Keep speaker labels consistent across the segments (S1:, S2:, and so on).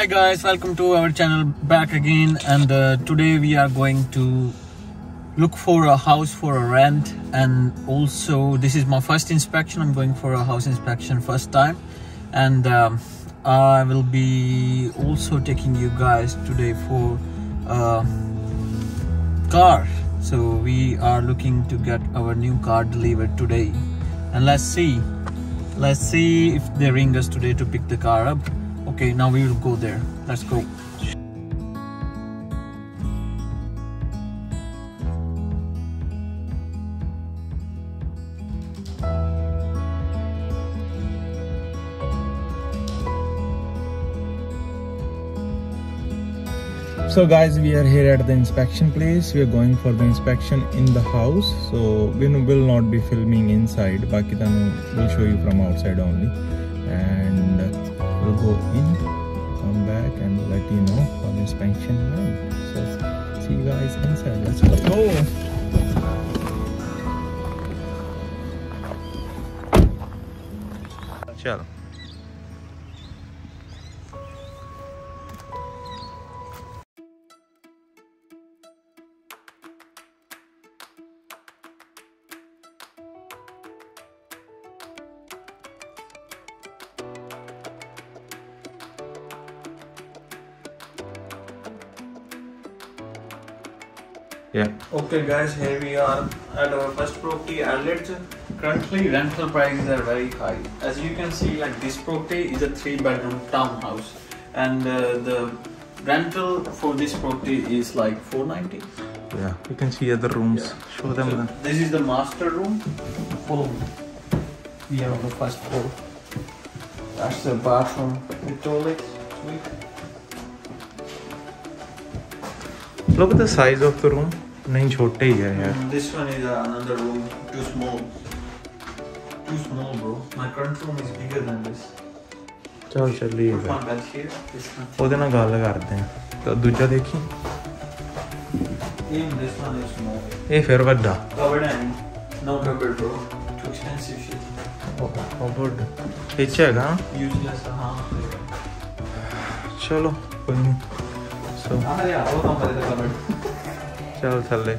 S1: guys, welcome to our channel back again, and today we are going to look for a house for a rent. And also this is my first inspection. I'm going for a house inspection first time, and I will be also taking you guys today for a car. So we are looking to get our new car delivered today, and let's see if they ring us today to pick the car up. Okay, now we will go there. Let's go.
S2: So guys, we are here at the inspection place. We are going for the inspection in the house, so we will not be filming inside. Baki we'll show you from outside only, and we'll go in, come back and let you know how the inspection went. So see you guys inside. Let's go. Chalo. Yeah.
S1: Okay guys, here we are at our first property, Adelaide. Currently rental prices are very high. As you can see, like this property is a 3-bedroom townhouse, and the rental for this property is like $490.
S2: Yeah, you can see other rooms.
S1: Yeah.
S2: Show them.
S1: So this is the master room. Follow me. We are on the first floor. That's the bathroom with toilet suite.
S2: Look at the size of the room. Nahin chote hi hai yaar.
S1: This one is another room. Too small. Too small, bro. My current room is bigger than this.
S2: चल चलिए
S1: Put my bed here. This one.
S2: ਉਹਦੇ ਨਾਲ ਗੱਲ ਕਰਦੇ ਹਾਂ ਤਾਂ ਦੂਜਾ ਦੇਖੀ
S1: Even this one is small.
S2: ਇਹ ਫਿਰ ਵੱਡਾ
S1: Covered and no covered, bro. Too expensive shit.
S2: ਉਹ ਗੁੱਡ ਇਹ 'ਚ ਹੈਗਾ
S1: Useless.
S2: ਚਲੋ ਕੋਈ ਨਹੀਂ ਸੋ
S1: Yeah, वो कम करे covered.
S2: ਚੱਲ ਥੱਲੇ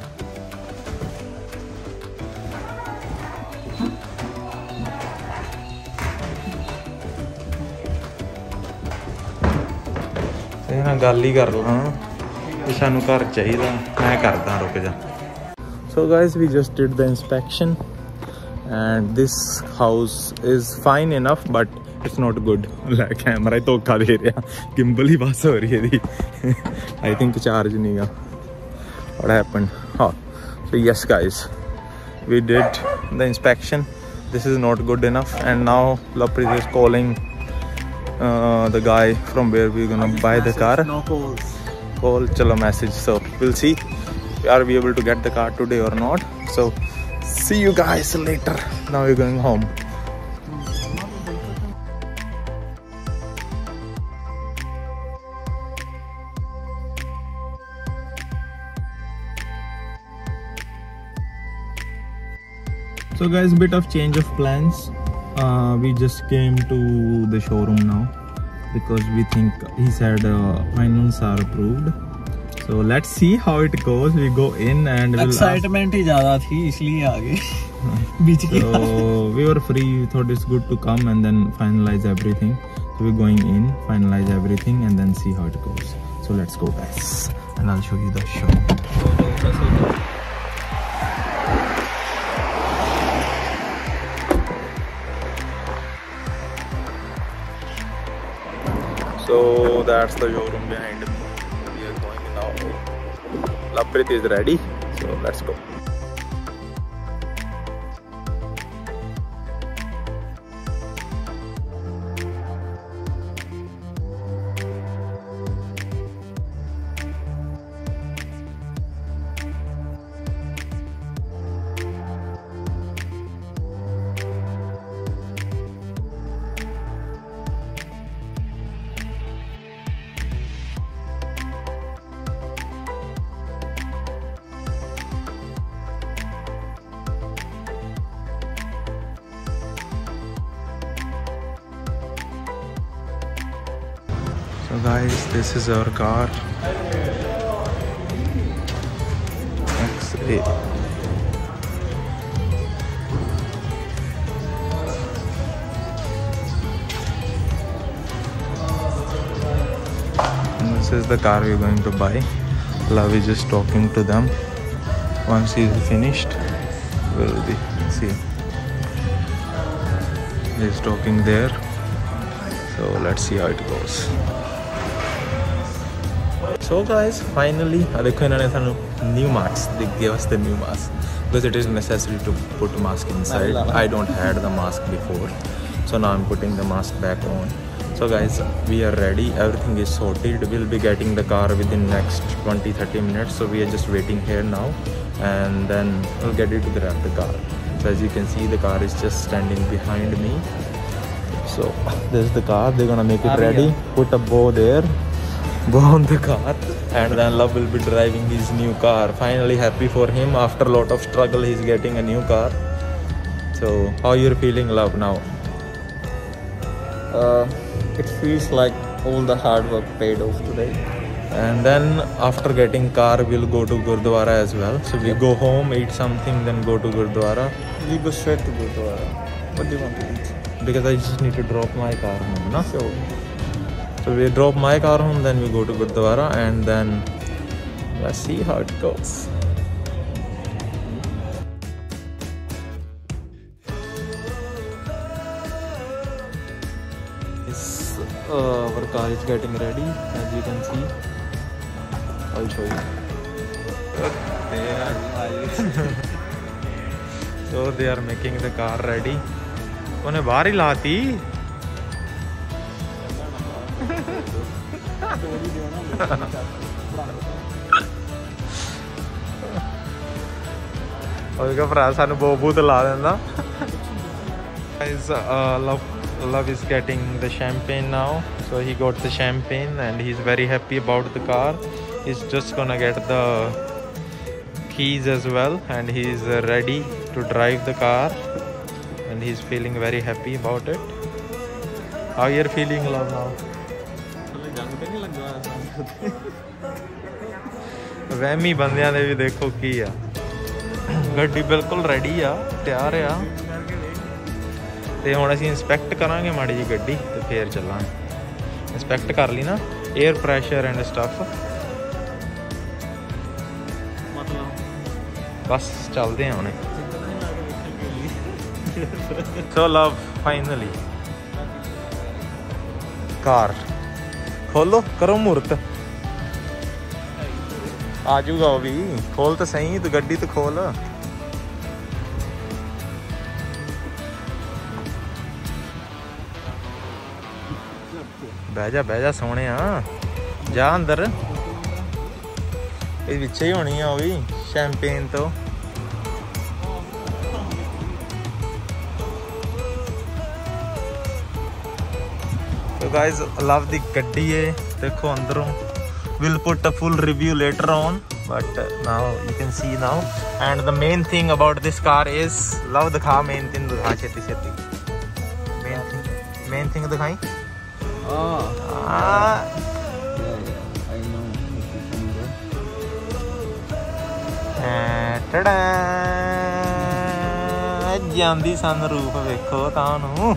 S2: ਇਹ ਨਾਲ ਗੱਲ ਹੀ ਕਰ ਲਾਂ ਕਿ ਸਾਨੂੰ ਘਰ ਚਾਹੀਦਾ ਮੈਂ ਕਰਦਾ ਰੁਕ ਜਾ So guys, we just did the inspection and this house is fine enough, but it's not good. Like camera ही धोखा दे रहा, gimbal ही बस हो रही है दी. I think charge नहीं गा. What happened? Oh, so yes guys, we did the inspection. This is not good enough, and now Laprit is calling the guy from where we're gonna buy the car.
S1: No calls.
S2: Call chalo message. So we'll see, are we able to get the car today or not. So see you guys later. Now we're going home. So guys, bit of change of plans. We just came to the showroom now because we think he said finance are approved. So let's see how it goes. We go in and we'll
S1: Excitement ही ज़्यादा थी इसलिए आगे बीच की.
S2: So we were free. We thought it's good to come and then finalize everything. So we're going in, finalize everything, and then see how it goes. So let's go guys, and I'll show you the show. So that's the showroom behind me. We are going now. Laprit is ready, so let's go. So guys, this is our car. X8. This is the car we're going to buy. Love is just talking to them. Once he's finished, we'll see. He's talking there. So let's see how it goes. So guys, finally, new mask. They gave us the new mask because it is necessary to put mask inside. I don't had the mask before, so now I'm putting the mask back on. So guys, we are ready. Everything is sorted. We'll be getting the car within next 20-30 minutes. So we are just waiting here now, and then we'll get it to grab the car. So as you can see, the car is just standing behind me. So there's the car. They're gonna make it ready. Put a bow there. Go on the car, and then Love will be driving his new car. Finally, happy for him. After a lot of struggle, he's getting a new car. So how you're feeling, Love, now?
S1: It feels like all the hard work paid off today.
S2: And then after getting car, we'll go to Gurdwara as well. So we go home, eat something, then go to Gurdwara.
S1: We go straight to Gurdwara. What do you want to eat?
S2: Because I just need to drop my car home, no?
S1: Sure.
S2: So we drop my car home, then we go to Gurdwara, and then let's see how it goes. Our car is getting ready, as you can see. I'll show you. So they are making the car ready. उन्हें बाहर ही लाती उसका भरा सानू बोबू तो ला देना. Guys, Love is getting the champagne now. So he got the champagne and he's very happy about the car. He's just gonna get the keys as well, and he's ready to drive the car, and he's feeling very happy about it. How you're feeling, Love, now? वहमी बंदियां दे भी देखो की आ. गड्डी बिल्कुल ready आ, तैयार आ. ਤੇ ਹੁਣ ਅਸੀਂ ਇੰਸਪੈਕਟ ਕਰਾਂਗੇ ਮਾੜੀ ਜੀ ਗੱਡੀ ਤੇ ਫੇਰ ਚੱਲਾਂਗੇ. ਇੰਸਪੈਕਟ ਕਰ ਲਈ ਨਾ 에ਅਰ ਪ੍ਰੈਸ਼ਰ ਐਂਡ ਸਟਫ. ਬਸ ਚੱਲਦੇ ਆ ਹੁਣੇ. ਸੋ ਲਵ ਫਾਈਨਲੀ ਕਾਰ ਖੋਲੋ, ਕਰੋ ਮੂਰਤ. ਆ ਜਾਊਗਾ ਉਹ ਵੀ. ਖੋਲ ਤਾਂ ਸਹੀ, ਤੂੰ ਗੱਡੀ ਤਾਂ ਖੋਲ. ਬਹਿ ਜਾ ਸੋਹਣਿਆ, ਜਾ ਅੰਦਰ. ਇਹ ਵਿੱਚੇ ਹੀ ਹੋਣੀ ਆ ਉਹ ਵੀ ਸ਼ੈਂਪੇਨ ਤੋਂ. So guys, love ਦੀ ਗੱਡੀ ਹੈ, ਦੇਖੋ ਅੰਦਰੋਂ. We'll put a full review later on, but now you can see now. And the main thing about this car is, Love ਦਿਖਾ main thing, ਦਿਖਾ ਛੇਤੀ ਛੇਤੀ. Main thing ਦਿਖਾਈ. ਜਾਂਦੀ ਸਨਰੂਫ ਵੇਖੋ ਤੁਹਾਨੂੰ.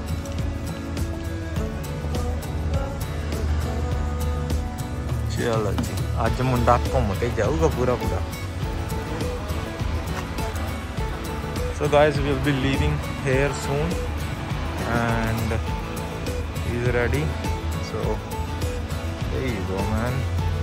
S2: ਚਲੋ ਜੀ, ਅੱਜ ਮੁੰਡਾ ਘੁੰਮ ਕੇ ਜਾਊਗਾ ਪੂਰਾ. So guys, we'll be leaving here soon, and he's ready. So there you go, man.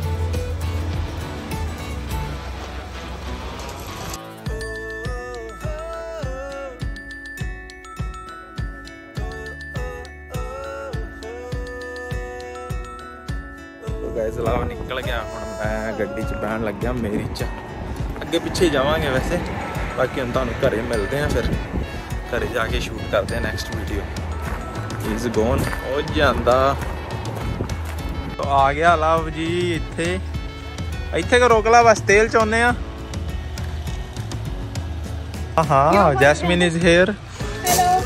S2: So guys, Love ਨਿਕਲ ਗਿਆ. ਹੁਣ ਮੈਂ ਗੱਡੀ 'ਚ ਬਹਿਣ ਲੱਗਿਆ ਮੇਰੀ 'ਚ. ਅੱਗੇ ਪਿੱਛੇ ਜਾਵਾਂਗੇ ਵੈਸੇ, ਬਾਕੀ ਹੁਣ ਤੁਹਾਨੂੰ ਘਰੇ ਮਿਲਦੇ ਆ. ਫਿਰ ਘਰੇ ਜਾ ਕੇ ਸ਼ੂਟ ਕਰਦੇ ਆ ਨੈਕਸਟ ਵੀਡੀਓ. He's gone. ਉਹ ਜਾਂਦਾ. ਆ ਗਿਆ ਲਵ ਜੀ ਇੱਥੇ ਕੋ ਰੋਕ ਲਾ, ਬਸ ਤੇਲ ਚਾਹੁੰਦੇ ਆ. ਹਾਂ, ਜੈਸਮੀਨ ਇਜ਼ ਹੇਅਰ.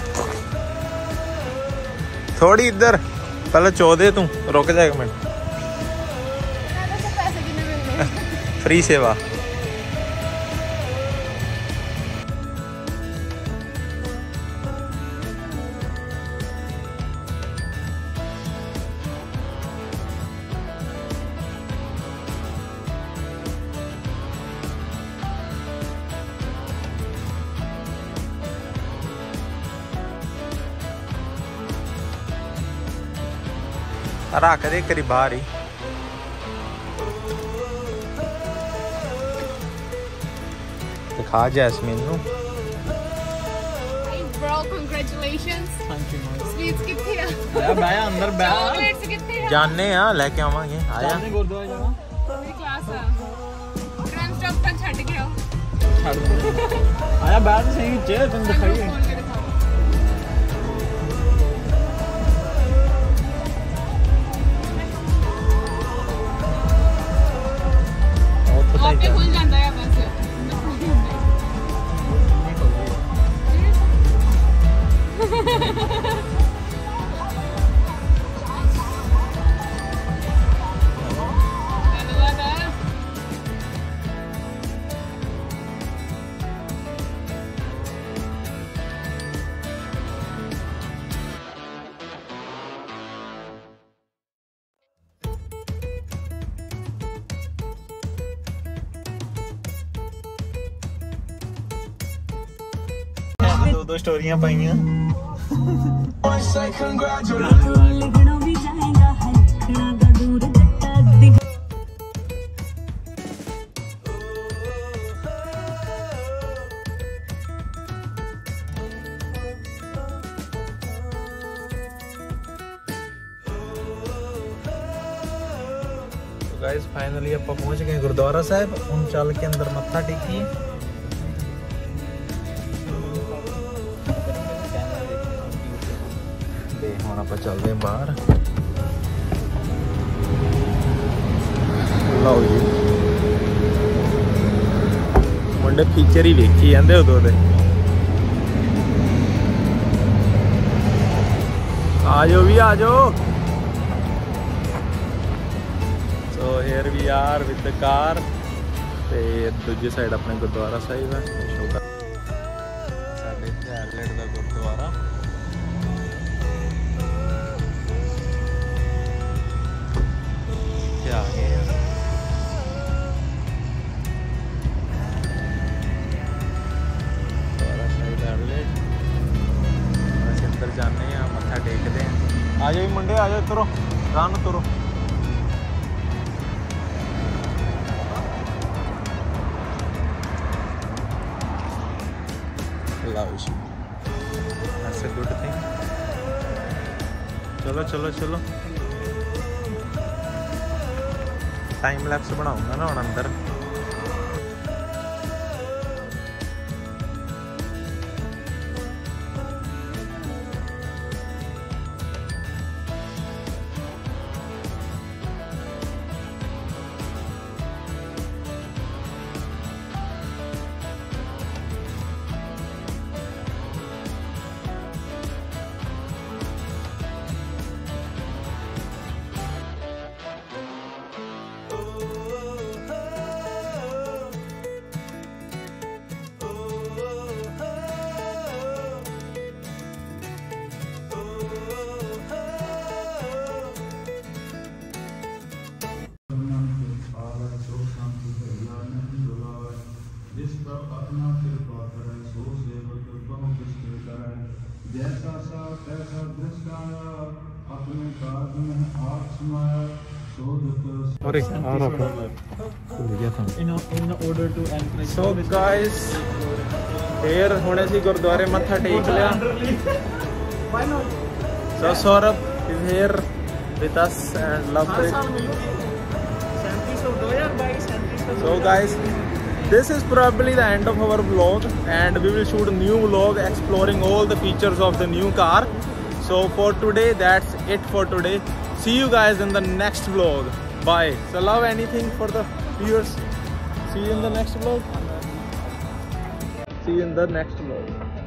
S2: ਥੋੜੀ ਇੱਧਰ ਪਹਿਲਾਂ ਚੋ ਦੇ, ਤੂੰ ਰੁਕ ਜਾ 1 ਮਿੰਟ. फ्री सेवा। रख दे करी बाहर ही। दिखा जैस्मीन नू।
S3: Bro, congratulations.
S1: Thank you.
S3: Sweets कितने हैं?
S1: मैं अंदर बैठ
S3: Chocolates कितने हैं?
S2: जाने आ लेके आवांगे। आया
S1: गुरुद्वारा जाना
S3: मेरी क्लास है। Grand stop तक छड़ के आओ।
S1: छड़ दे। आया बैठ सही चे तुम दिखाइए।
S3: खोल के दिखाओ। आपने खुल जाता है बस।
S2: दो स्टोरियां पाइयां। गाइस फाइनली आप पहुंच गए गुरुद्वारा साहब। हम चल के अंदर मत्था टेकिए। ਹੁਣ ਆਪਾਂ ਚੱਲਦੇ ਹਾਂ ਬਾਹਰ। ਲਓ ਜੀ ਮੁੰਡੇ ਫੀਚਰ ਹੀ ਵੇਖੀ ਜਾਂਦੇ ਉਦੋਂ ਦੇ। ਆ ਜਾਓ ਵੀ ਆ ਜਾਓ। So here we are with the car ਤੇ ਦੂਜੀ ਸਾਈਡ ਆਪਣੇ ਗੁਰਦੁਆਰਾ ਸਾਹਿਬ ਹੈ। ਸਾਡੇ ਹੈਰਲੈਂਡ ਦਾ ਗੁਰਦੁਆਰਾ। जाने मत्था टेकते हैं। आ जाओ मुंडे आ जाओ तुरो रान तुरो। That's a good thing. चलो चलो चलो टाइम लैप्स बनाऊंगा ना हम अंदर। जैसा सा तैसा दृष्टाया अपने काज में आग समाया शोधत। अरे आ रहा भूल गया था। In order to enter. So guys, here होने से गुरुद्वारे मत्था टेक लिया। So Saurabh is here with us and Lovepreet. So guys, this is probably the end of our vlog and we will shoot a new vlog exploring all the features of the new car. So for today, that's it for today. See you guys in the next vlog. Bye. So love anything for the viewers. See you in the next vlog. See you in the next vlog.